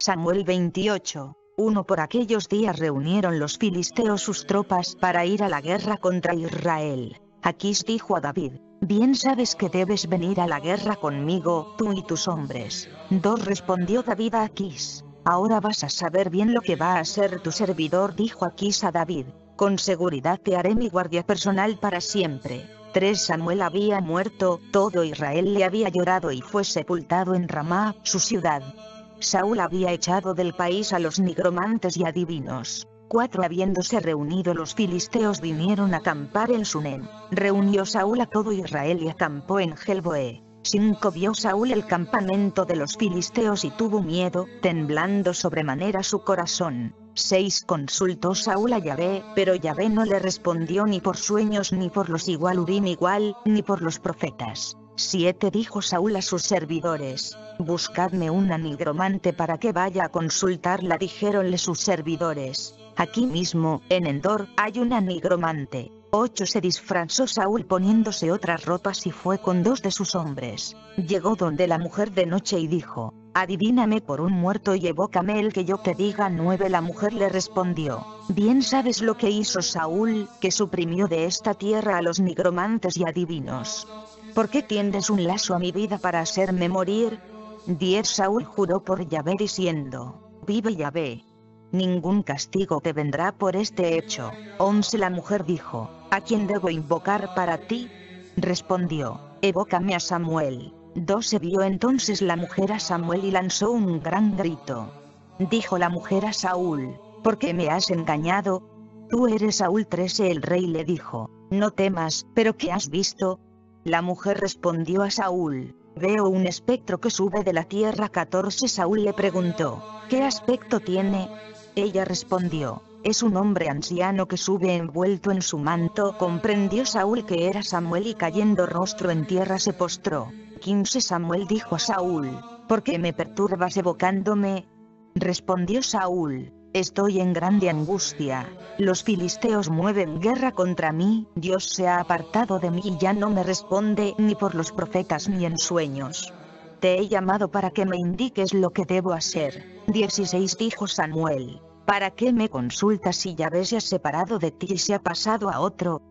Samuel 28. 1. Por aquellos días reunieron los filisteos sus tropas para ir a la guerra contra Israel. Aquis dijo a David: bien sabes que debes venir a la guerra conmigo, tú y tus hombres. 2. Respondió David a Aquis: ahora vas a saber bien lo que va a ser tu servidor. Dijo Aquis a David: con seguridad te haré mi guardia personal para siempre. 3. Samuel había muerto, todo Israel le había llorado y fue sepultado en Ramá, su ciudad. Saúl había echado del país a los nigromantes y adivinos. 4. Habiéndose reunido los filisteos vinieron a acampar en Sunem. Reunió Saúl a todo Israel y acampó en Gelboé. 5. Vio Saúl el campamento de los filisteos y tuvo miedo, temblando sobremanera su corazón. 6. Consultó Saúl a Yahvé, pero Yahvé no le respondió ni por sueños ni por los Urim igual, ni por los profetas. 7. Dijo Saúl a sus servidores: buscadme una nigromante para que vaya a consultarla. Dijéronle sus servidores: aquí mismo, en Endor, hay una nigromante. 8. Se disfrazó Saúl poniéndose otras ropas y fue con 2 de sus hombres. Llegó donde la mujer de noche y dijo: adivíname por un muerto y evócame el que yo te diga. 9. La mujer le respondió: bien sabes lo que hizo Saúl, que suprimió de esta tierra a los nigromantes y adivinos. ¿Por qué tiendes un lazo a mi vida para hacerme morir? 10. Saúl juró por Yahvé diciendo: vive Yahvé, ningún castigo te vendrá por este hecho. 11. La mujer dijo: ¿a quién debo invocar para ti? Respondió: evócame a Samuel. 12. Vio entonces la mujer a Samuel y lanzó un gran grito. Dijo la mujer a Saúl: ¿por qué me has engañado? Tú eres Saúl. 13. El rey le dijo: no temas, ¿pero qué has visto? La mujer respondió a Saúl: veo un espectro que sube de la tierra. 14. Saúl le preguntó: ¿qué aspecto tiene? Ella respondió: es un hombre anciano que sube envuelto en su manto. Comprendió Saúl que era Samuel y cayendo rostro en tierra se postró. 15. Samuel dijo a Saúl: ¿por qué me perturbas evocándome? Respondió Saúl: estoy en grande angustia. Los filisteos mueven guerra contra mí, Dios se ha apartado de mí y ya no me responde ni por los profetas ni en sueños. Te he llamado para que me indiques lo que debo hacer. 16. Dijo Samuel: ¿para qué me consultas si Yahvé se ha separado de ti y se ha pasado a otro?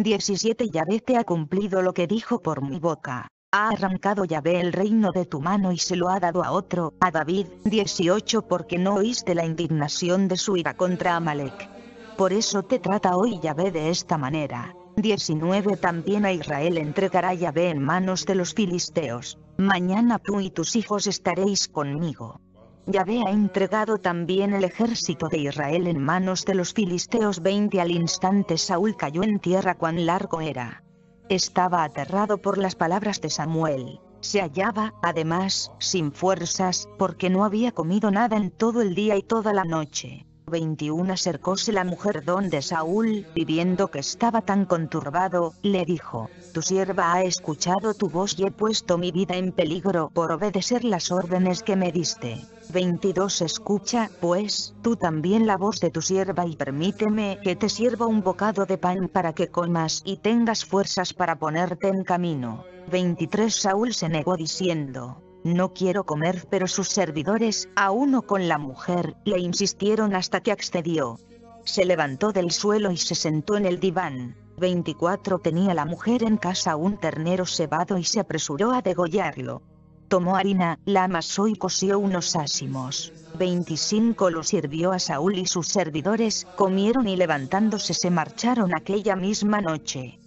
17. Yahvé te ha cumplido lo que dijo por mi boca. Ha arrancado Yahvé el reino de tu mano y se lo ha dado a otro, a David. 18. Porque no oíste la indignación de su ira contra Amalek. Por eso te trata hoy Yahvé de esta manera. 19. También a Israel entregará Yahvé en manos de los filisteos. Mañana tú y tus hijos estaréis conmigo. Yahvé ha entregado también el ejército de Israel en manos de los filisteos. 20. Al instante Saúl cayó en tierra. Cuán largo era. Estaba aterrado por las palabras de Samuel. Se hallaba, además, sin fuerzas, porque no había comido nada en todo el día y toda la noche. 21. Acercóse la mujer donde Saúl, y viendo que estaba tan conturbado, le dijo: tu sierva ha escuchado tu voz y he puesto mi vida en peligro por obedecer las órdenes que me diste. 22. Escucha, pues, tú también la voz de tu sierva y permíteme que te sirva un bocado de pan para que comas y tengas fuerzas para ponerte en camino. 23. Saúl se negó diciendo: no quiero comer, pero sus servidores, a uno con la mujer, le insistieron hasta que accedió. Se levantó del suelo y se sentó en el diván. 24. Tenía la mujer en casa un ternero cebado y se apresuró a degollarlo. Tomó harina, la amasó y coció unos ázimos. 25. Lo sirvió a Saúl y sus servidores, comieron y levantándose se marcharon aquella misma noche.